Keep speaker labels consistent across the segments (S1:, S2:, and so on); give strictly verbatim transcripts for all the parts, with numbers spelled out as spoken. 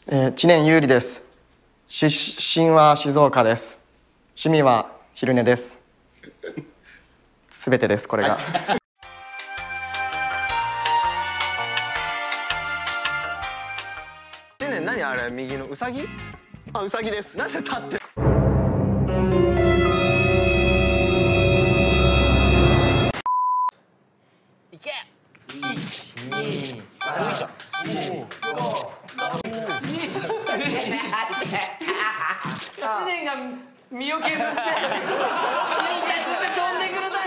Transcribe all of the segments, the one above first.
S1: えー、知念優里です。出身は静岡です。趣味は昼寝です。すべてです、これが。
S2: 知念、何あれ、右のウサギ？
S1: あ、ウサギです。
S2: なんで立っていけ。いち、に、さん、よいしょ。知念が身を削って身を削って飛んでくれた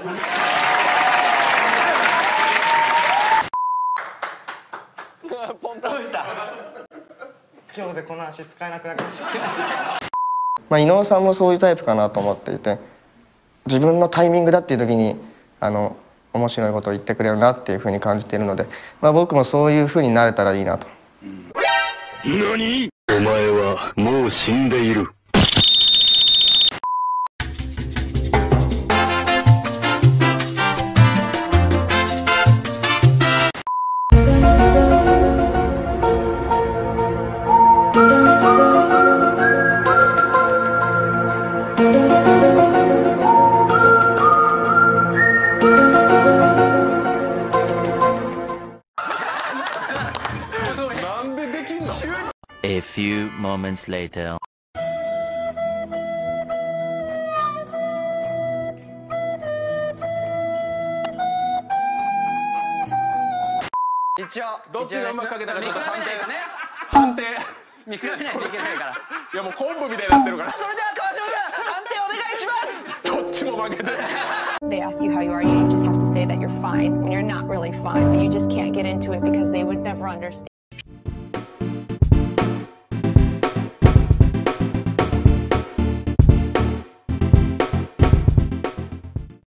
S2: よ。ポンポンした。今日でこの足使えなくなりました。
S1: まあ伊野尾さんもそういうタイプかなと思っていて、自分のタイミングだっていう時にあの面白いことを言ってくれるなっていうふうに感じているので、まあ、僕もそういうふうになれたらいいなと。
S3: 何？お前はもう死んでいる。
S4: A few moments later.
S2: 一応
S5: どっちがうまくかけたかちょっと判定
S2: ね。
S5: 判定
S2: 見比べないといけないから。
S5: いやもう昆布みたいになってるから。
S2: それでは川島さん、判定お願いします。
S5: どっちも負けてる。
S6: They ask you how you are, you just have to say that you're fine when you're not really fine, but you just can't get into it because they would never understand.